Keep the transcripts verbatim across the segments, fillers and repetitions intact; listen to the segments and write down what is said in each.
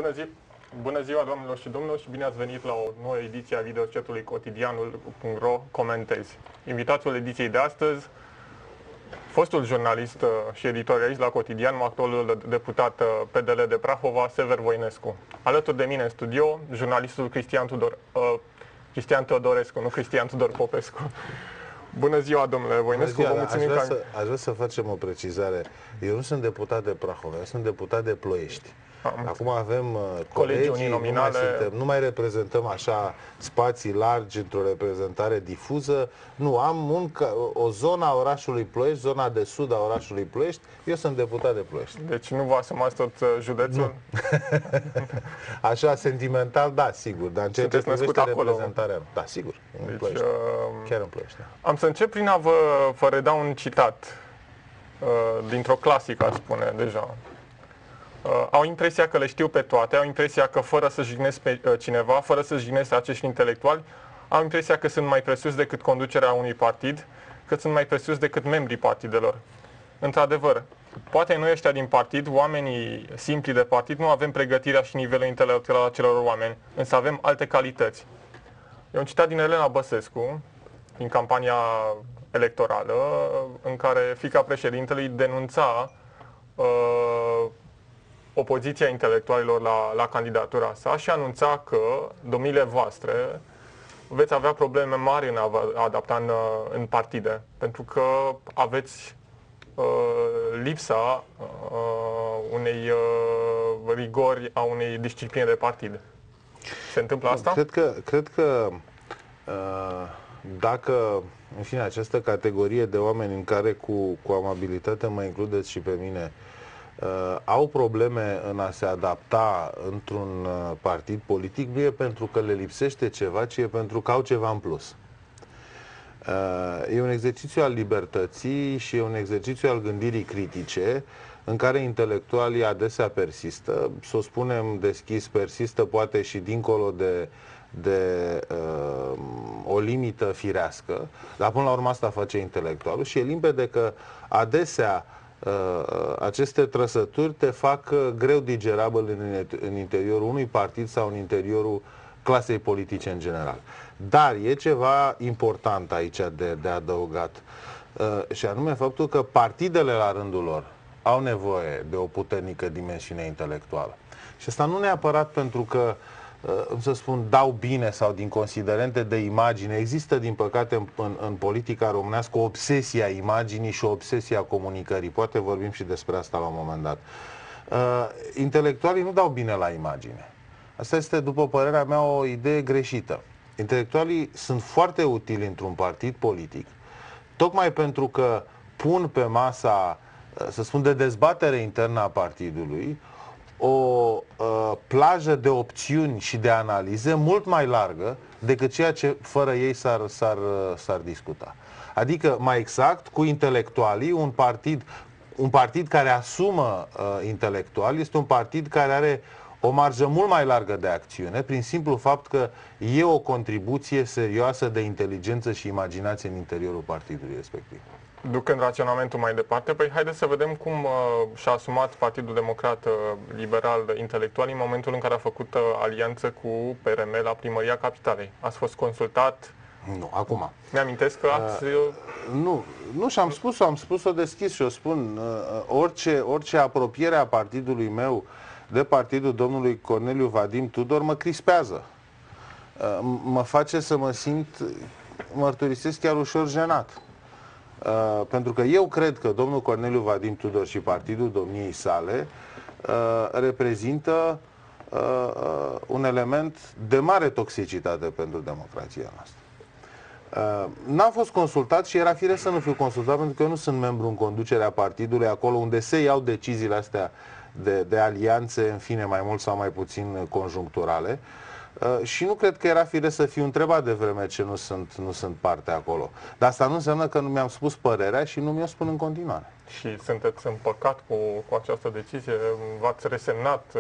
Bună, zi Bună ziua, doamnelor și domnilor, și bine ați venit la o nouă ediție a videochatului cotidianul punct ro Comentezi. Invitatul ediției de astăzi, fostul jurnalist și editorialist la Cotidian, actualul deputat P D L de Prahova, Sever Voinescu. Alături de mine în studio, jurnalistul Cristian, Tudor, uh, Cristian Teodorescu, nu Cristian Tudor Popescu. Bună ziua, domnule Voinescu, ziua, vă mulțumim. Aș vrea, că... să, aș vrea să facem o precizare. Eu nu sunt deputat de Prahova, eu sunt deputat de Ploiești. Am. Acum avem uh, colegii, nu mai, suntem, nu mai reprezentăm așa spații largi într-o reprezentare difuză. Nu, am un, o zonă a orașului Ploiești, zona de sud a orașului Ploiești. Eu sunt deputat de Ploiești. Deci nu vă asumați tot județul? Așa, sentimental, da, sigur. Dar în ceea ce privește reprezentarea, da, sigur, în deci, Ploiești. Uh, chiar în Ploiești. Da. Am să încep prin a vă, vă reda un citat uh, dintr-o clasică, aș spune, deja. Uh, au impresia că le știu pe toate, au impresia că fără să jignesc pe uh, cineva, fără să jignesc acești intelectuali, au impresia că sunt mai presus decât conducerea unui partid, că sunt mai presus decât membrii partidelor. Într-adevăr, poate noi ăștia din partid, oamenii simpli de partid, nu avem pregătirea și nivelul intelectual al acelor oameni, însă avem alte calități. E un citat din Elena Băsescu, din campania electorală, în care fiica președintelui denunța uh, opoziția intelectualilor la, la candidatura sa și anunța că domnile voastre veți avea probleme mari în a vă adapta în, în partide, pentru că aveți uh, lipsa uh, unei uh, rigori, a unei discipline de partid. Se întâmplă asta? Cred că, cred că uh, dacă, în fine, această categorie de oameni în care cu, cu amabilitate mă includeți și pe mine, Uh, au probleme în a se adapta într-un uh, partid politic, nu e pentru că le lipsește ceva, ci e pentru că au ceva în plus. Uh, e un exercițiu al libertății și e un exercițiu al gândirii critice în care intelectualii adesea persistă, să o spunem deschis, persistă poate și dincolo de, de uh, o limită firească, dar până la urmă asta face intelectualul și e limpede că adesea aceste trăsături te fac greu digerabil în, în interiorul unui partid sau în interiorul clasei politice în general. Dar e ceva important aici de, de adăugat, și anume faptul că partidele la rândul lor au nevoie de o puternică dimensiune intelectuală. Și asta nu neapărat pentru că, să spun, dau bine sau din considerente de imagine. Există, din păcate, în, în, în politica românească o obsesie a imaginii și o obsesie a comunicării. Poate vorbim și despre asta la un moment dat. Uh, intelectualii nu dau bine la imagine. Asta este, după părerea mea, o idee greșită. Intelectualii sunt foarte utili într-un partid politic, tocmai pentru că pun pe masa, să spun, de dezbatere internă a partidului o uh, plajă de opțiuni și de analize mult mai largă decât ceea ce fără ei s-ar, s-ar, s-ar discuta. Adică, mai exact, cu intelectualii, un partid, un partid care asumă uh, intelectuali este un partid care are o marjă mult mai largă de acțiune, prin simplu fapt că e o contribuție serioasă de inteligență și imaginație în interiorul partidului respectiv. Ducând raționamentul mai departe, păi haideți să vedem cum uh, și-a asumat Partidul Democrat uh, Liberal Intelectual în momentul în care a făcut uh, alianță cu P R M la Primăria Capitalei. Ați fost consultat? Nu, acum. Mi-amintesc că ați... Uh, nu, nu și-am spus-o, am spus-o deschis și o spun. Uh, orice, orice apropiere a partidului meu de partidul domnului Corneliu Vadim Tudor mă crispează. Uh, mă face să mă simt, mărturisesc, chiar ușor jenat. Uh, pentru că eu cred că domnul Corneliu Vadim Tudor și partidul domniei sale uh, reprezintă uh, uh, un element de mare toxicitate pentru democrația noastră. Uh, n-am fost consultat și era firesc să nu fiu consultat, pentru că eu nu sunt membru în conducerea partidului, acolo unde se iau deciziile astea de, de alianțe, în fine, mai mult sau mai puțin conjuncturale. Uh, și nu cred că era firesc să fiu întrebat de vreme ce nu sunt, nu sunt parte acolo. Dar asta nu înseamnă că nu mi-am spus părerea și nu mi-o spun în continuare. Și sunteți împăcat cu, cu această decizie? V-ați resemnat? Uh...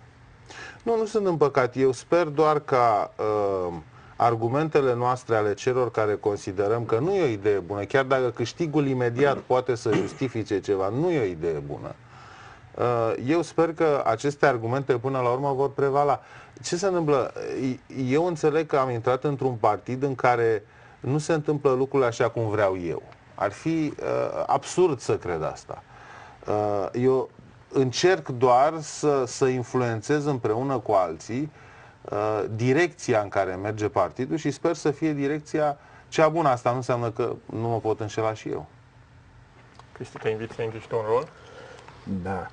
Nu, nu sunt împăcat. Eu sper doar ca uh, argumentele noastre ale celor care considerăm că nu e o idee bună, chiar dacă câștigul imediat poate să justifice ceva, nu e o idee bună. Eu sper că aceste argumente până la urmă vor prevala. Ce se întâmplă? Eu înțeleg că am intrat într-un partid în care nu se întâmplă lucrurile așa cum vreau eu. Ar fi uh, absurd să cred asta. Uh, eu încerc doar să, să influențez împreună cu alții uh, direcția în care merge partidul și sper să fie direcția cea bună. Asta nu înseamnă că nu mă pot înșela și eu. Cristi, te invit să intri și tu în rol. Da.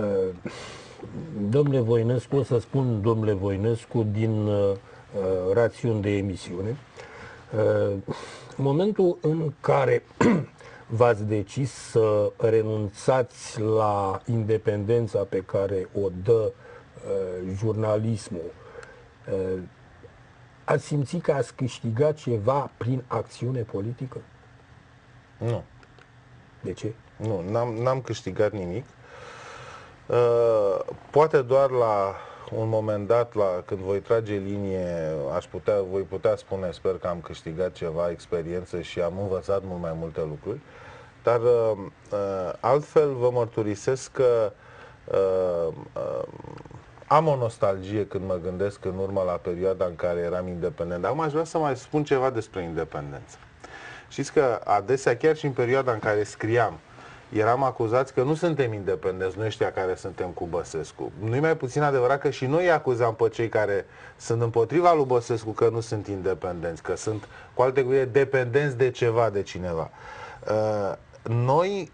Domnule Voinescu, o să spun domnule Voinescu din uh, rațiuni de emisiune. Uh, în momentul în care v-ați decis să renunțați la independența pe care o dă uh, jurnalismul, uh, ați simțit că ați câștigat ceva prin acțiune politică? Nu. De ce? Nu, n-am, n-am câștigat nimic. Uh, poate doar la un moment dat, la, când voi trage linie, aș putea, voi putea spune, sper că am câștigat ceva experiență și am învățat mult mai multe lucruri. Dar uh, uh, altfel vă mărturisesc că uh, uh, am o nostalgie când mă gândesc în urmă la perioada în care eram independent. Acum aș vrea să mai spun ceva despre independență. Știți că adesea, chiar și în perioada în care scriam, eram acuzați că nu suntem independenți, noi ăștia care suntem cu Băsescu. Nu-i mai puțin adevărat că și noi acuzam pe cei care sunt împotriva lui Băsescu că nu sunt independenți, că sunt, cu alte cuvinte, dependenți de ceva, de cineva. Noi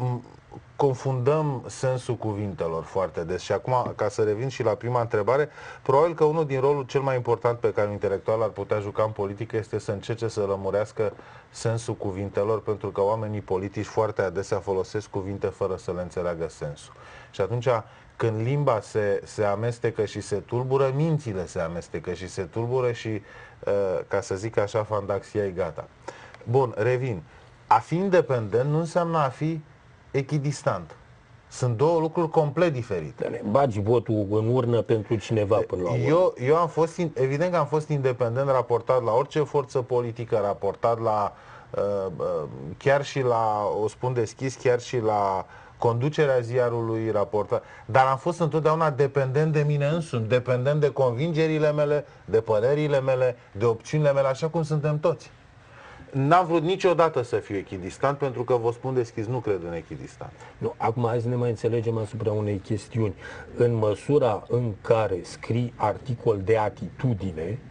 confundăm sensul cuvintelor foarte des și acum, ca să revin și la prima întrebare, probabil că unul din rolul cel mai important pe care un intelectual ar putea juca în politică este să încerce să lămurească sensul cuvintelor, pentru că oamenii politici foarte adesea folosesc cuvinte fără să le înțeleagă sensul. Și atunci, când limba se, se amestecă și se tulbură, mințile se amestecă și se tulbură și, ca să zic așa, fandaxia e gata. Bun, revin. A fi independent nu înseamnă a fi echidistant. Sunt două lucruri complet diferite. Bagi votul în urnă pentru cineva până la urmă. Eu, eu am fost, evident că am fost independent raportat la orice forță politică, raportat la, chiar și la, o spun deschis, chiar și la conducerea ziarului, raportat, dar am fost întotdeauna dependent de mine însumi, dependent de convingerile mele, de părerile mele, de opțiunile mele, așa cum suntem toți. N-am vrut niciodată să fiu echidistant, pentru că, vă spun deschis, nu cred în echidistant. Nu, acum hai să ne mai înțelegem asupra unei chestiuni. În măsura în care scrii articol de atitudine,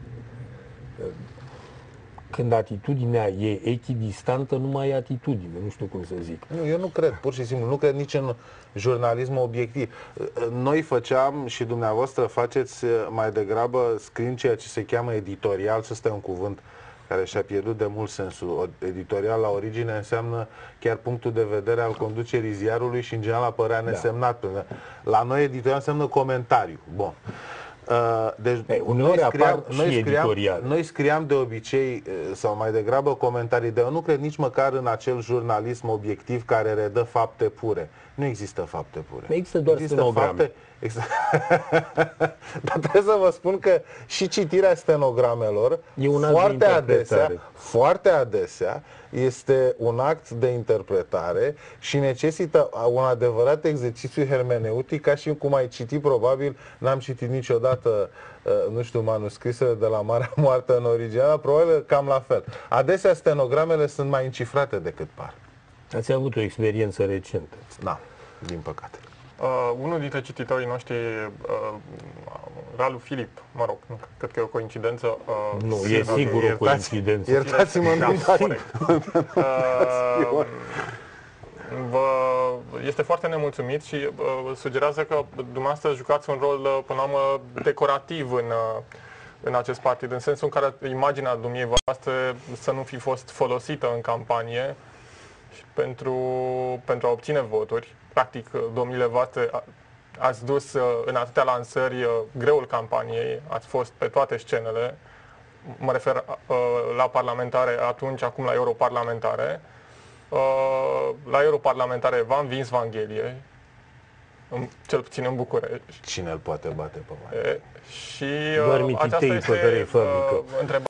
când atitudinea e echidistantă, nu mai e atitudine, nu știu cum să zic. Nu, eu nu cred, pur și simplu, nu cred nici în jurnalism obiectiv. Noi făceam și dumneavoastră faceți mai degrabă scriind ceea ce se cheamă editorial, să stai un cuvânt care și-a pierdut de mult sensul. Editorial la origine înseamnă chiar punctul de vedere al conducerii ziarului și în general apărea nesemnat. Da. La noi editorial înseamnă comentariu. Bun. Deci Ei, uneori noi scriam, apar noi, și scriam, editorial. noi scriam de obicei, sau mai degrabă comentarii, dar eu nu cred nici măcar în acel jurnalism obiectiv care redă fapte pure. Nu există fapte pure. Există doar stenograme. Fapte, exact. Dar trebuie să vă spun că și citirea stenogramelor e un foarte adesea, foarte adesea este un act de interpretare și necesită un adevărat exercițiu hermeneutic, ca și cum ai citit, probabil, n-am citit niciodată, nu știu, manuscrisele de la Marea Moartă în original, probabil cam la fel. Adesea stenogramele sunt mai încifrate decât par. Ați avut o experiență recentă. Da, din păcate. Uh, unul dintre cititorii noștri, uh, Ralu Filip, mă rog, nu, cred că e o coincidență. Uh, nu, e sigur o coincidență. Iertați-mă, da, uh, vă, este foarte nemulțumit și uh, sugerează că dumneavoastră jucați un rol, uh, până la urmă, decorativ în, uh, în acest partid, în sensul în care imaginea dumneavoastră să nu fi fost folosită în campanie pentru, pentru a obține voturi. Practic, domnile voastre, ați dus în atâtea lansări greul campaniei, ați fost pe toate scenele, mă refer la parlamentare atunci, acum la europarlamentare. La europarlamentare v-a învins Vanghelie, cel puțin în București. Cine îl poate bate pe mai? Și Doar aceasta este întrebarea.